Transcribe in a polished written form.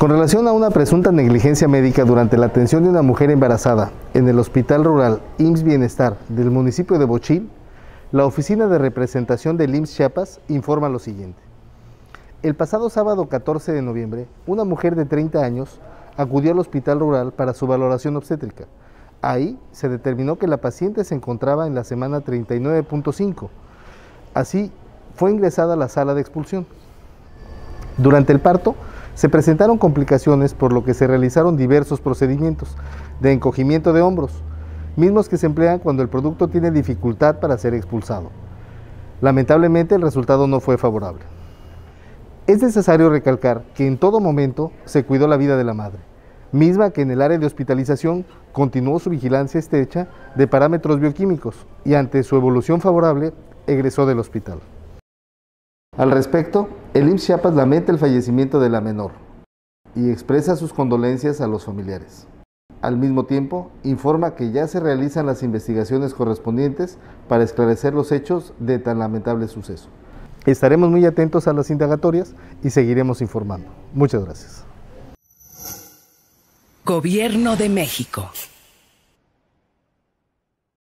Con relación a una presunta negligencia médica durante la atención de una mujer embarazada en el Hospital Rural IMSS Bienestar del municipio de Bochil, la Oficina de Representación del IMSS Chiapas informa lo siguiente. El pasado sábado 14 de noviembre, una mujer de 30 años acudió al Hospital Rural para su valoración obstétrica. Ahí se determinó que la paciente se encontraba en la semana 39.5. Así, fue ingresada a la sala de expulsión. Durante el parto, se presentaron complicaciones, por lo que se realizaron diversos procedimientos de encogimiento de hombros, mismos que se emplean cuando el producto tiene dificultad para ser expulsado. Lamentablemente, el resultado no fue favorable. Es necesario recalcar que en todo momento se cuidó la vida de la madre, misma que en el área de hospitalización continuó su vigilancia estrecha de parámetros bioquímicos y ante su evolución favorable, egresó del hospital. Al respecto, el IMSS Chiapas lamenta el fallecimiento de la menor y expresa sus condolencias a los familiares. Al mismo tiempo, informa que ya se realizan las investigaciones correspondientes para esclarecer los hechos de tan lamentable suceso. Estaremos muy atentos a las indagatorias y seguiremos informando. Muchas gracias. Gobierno de México.